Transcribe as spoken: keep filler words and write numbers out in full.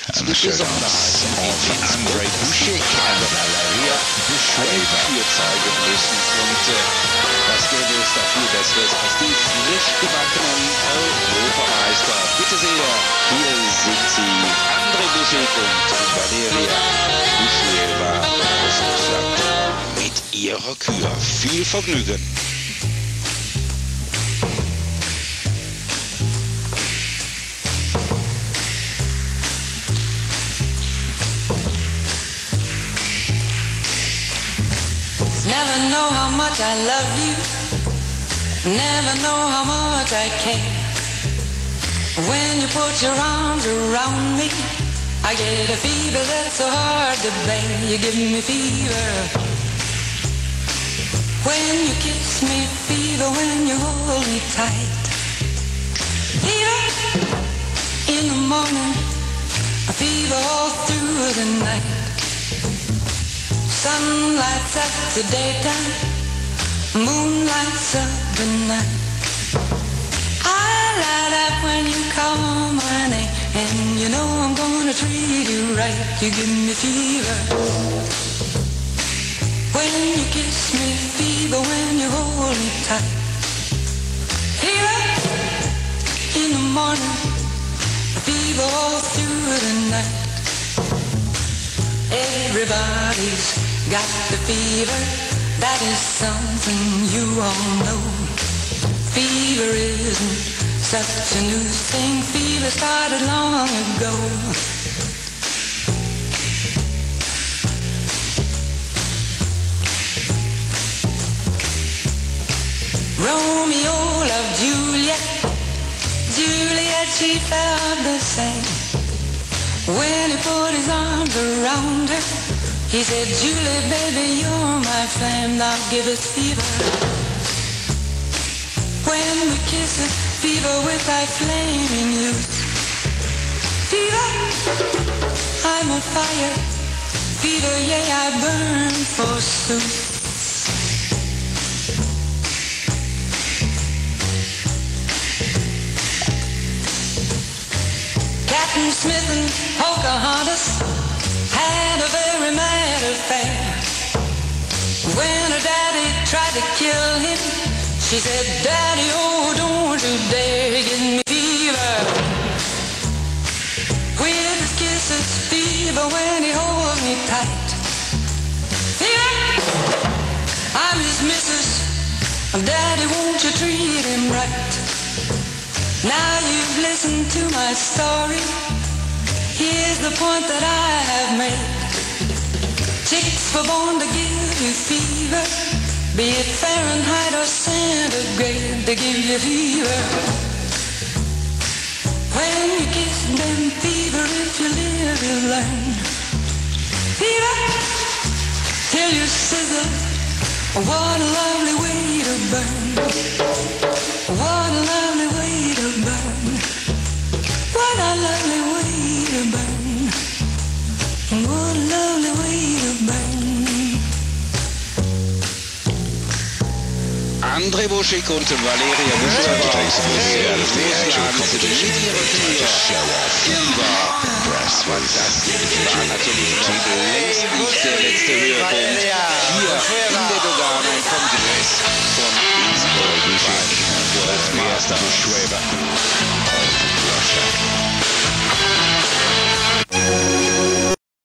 Die Besonderheit die Andre Buschek an der Valeria Buschweiber zeigen müssen. Und äh, was gäbe es dafür Besseres als die frisch gebackenen Europameister? Bitte sehr, hier sind sie, Andre Buschek und Valeria Buschweiber aus Russland mit ihrer Kür. Viel Vergnügen! Never know how much I love you. Never know how much I care. When you put your arms around me, I get a fever that's so hard to bear. You give me fever when you kiss me, fever when you hold me tight. Fever in the morning, a fever all through the night. Sun lights up the daytime, moon lights up the night. I light up when you call my name, and you know I'm gonna treat you right. You give me fever when you kiss me, fever when you hold me tight. Fever in the morning, fever all through the night. Everybody's got the fever, that is something you all know. Fever isn't such a new thing, fever started long ago. Romeo loved Juliet, Juliet she felt the same. When he put his arms around her, he said, Julie, baby, you're my flame, now give us fever. When we kiss it, fever with thy flaming youth. Fever, I'm on fire. Fever, yeah, I burn forsooth. Captain Smith and Pocahontas had a very mad affair. When her daddy tried to kill him, she said, Daddy, oh, don't you dare give me fever. With his kisses, fever when he holds me tight. Fever, I'm his missus. Daddy, won't you treat him right? Now you've listened to my story. Here's the point that I have made. Chicks were born to give you fever, be it Fahrenheit or centigrade, they give you fever. When you kiss them, fever, if you live, you learn. Fever, till you sizzle, what a lovely way to burn. What a lovely way to burn. What a lovely way to burn. What a lovely way to burn. Andre Buschek und Valeria Buschweiber aus Russland mit ihrer Kür. Fever. Fantastisch. War natürlich im Titel längst nicht der letzte Höhepunkt. Hier in der Dogana im Kongress von Innsbruck beim Worldmaster Buschweiber aus Russia.